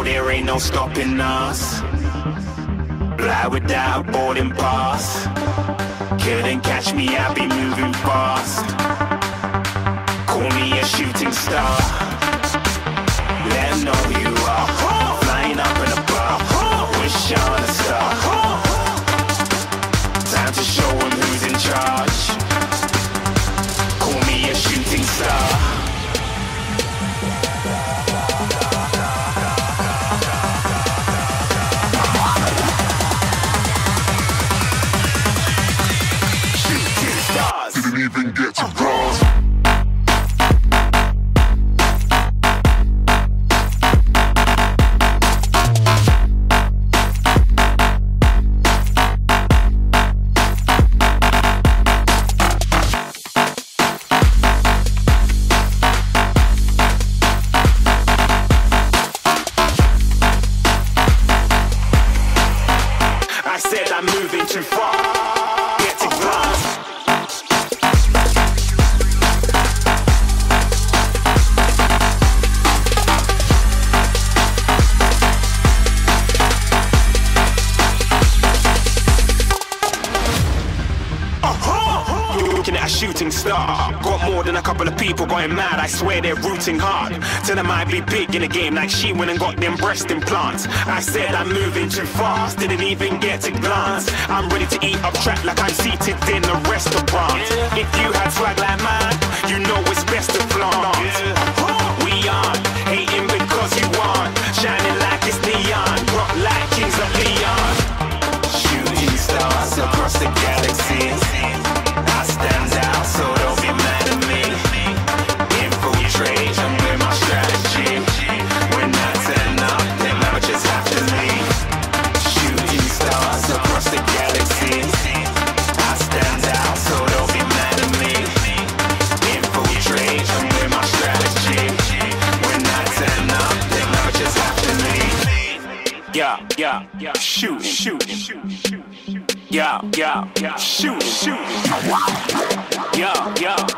know there ain't no stopping us. Fly without a boarding pass. Couldn't catch me, I be moving fast. Call me a shooting star. Let 'em know who you are. Flying up in a bar. Wish on a star. Time to show 'em who's in charge. Call me a shooting star. Didn't even get to cross. I said I'm moving too far. Get to glass. Looking at a shooting star. Got more than a couple of people going mad. I swear they're rooting hard. Tell them I be big in the game like she went and got them breast implants. I said I'm moving too fast, didn't even get to glance. I'm ready to eat up track like I'm seated in a restaurant. If you had swag like mine, you know it's best to flaunt. We aren't hating because you aren't shining like it's neon, rock like kings of Leon. Shooting stars across the galaxy. I stand out, so don't be mad at me. Infiltrate, I'm with my strategy. When I turn up, them amateurs have to leave. Shooting stars across the galaxy. I stand out, so don't be mad at me. Infiltrate, I'm with my strategy. When I turn up, them amateurs have to leave. Yeah, shooting. Yeah, shooting. Yeah.